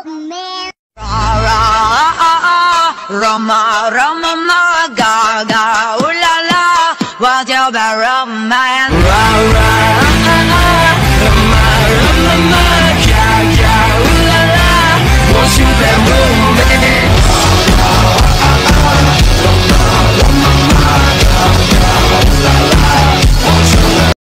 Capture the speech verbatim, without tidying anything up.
man. Roma, Roma, ma, ga, ga, ooh la la, what's your romance?